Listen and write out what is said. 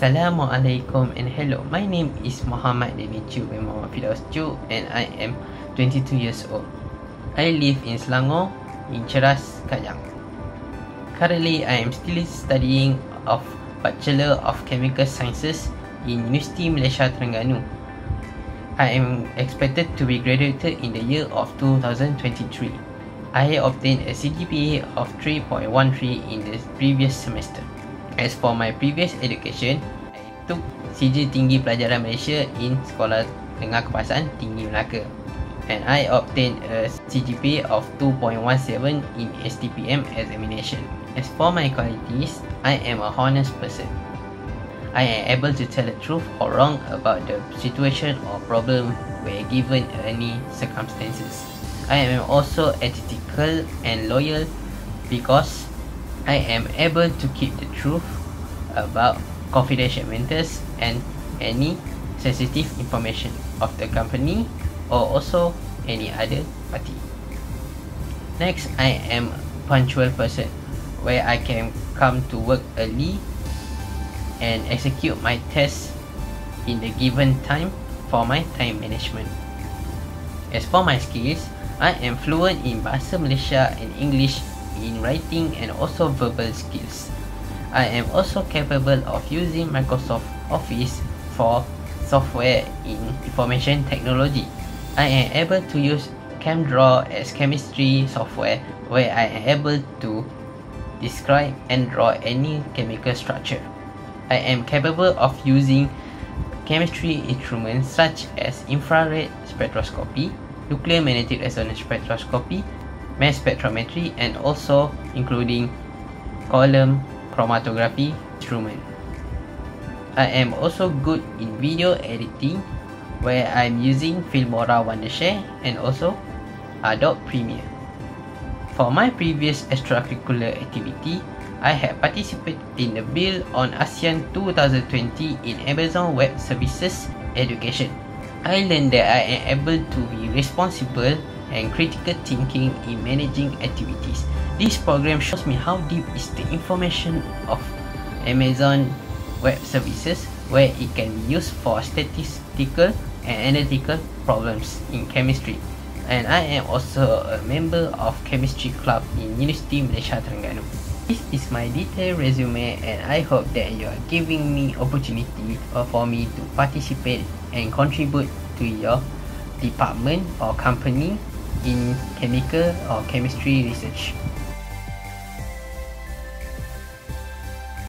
Assalamualaikum and hello. My name is Muhammad Deni Chu bin Muhammad Firdaus Chu and I am 22 years old. I live in Selangor in Ceras, Kajang. Currently, I am still studying of Bachelor of Chemical Sciences in University Malaysia Terengganu. I am expected to be graduated in the year of 2023. I obtained a CGPA of 3.13 in the previous semester. As for my previous education, I took Sijil Tinggi Pelajaran Malaysia in Sekolah Tengah Kebangsaan Tinggi Melaka, and I obtained a CGPA of 2.17 in STPM examination. As for my qualities, I am a honest person. I am able to tell the truth or wrong about the situation or problem where given any circumstances. I am also ethical and loyal because I am able to keep the truth about confidential matters and any sensitive information of the company or also any other party. Next, I am a punctual person where I can come to work early and execute my tasks in the given time for my time management. As for my skills, I am fluent in Bahasa Malaysia and English in writing and also verbal skills. I am also capable of using Microsoft Office for software in information technology. I am able to use CamDraw as chemistry software where I am able to describe and draw any chemical structure. I am capable of using chemistry instruments such as infrared spectroscopy, nuclear magnetic resonance spectroscopy, mass spectrometry, and also including column chromatography instrument. I am also good in video editing where I'm using Filmora Wondershare and also Adobe Premiere. For my previous extracurricular activity, I have participated in the Build on ASEAN 2020 in Amazon Web Services Education. I learned that I am able to be responsible and critical thinking in managing activities. This program shows me how deep is the information of Amazon Web Services where it can be used for statistical and analytical problems in chemistry. And I am also a member of Chemistry Club in University Malaysia Terengganu. This is my detailed resume and I hope that you are giving me opportunity for me to participate and contribute to your department or company in chemical or chemistry research.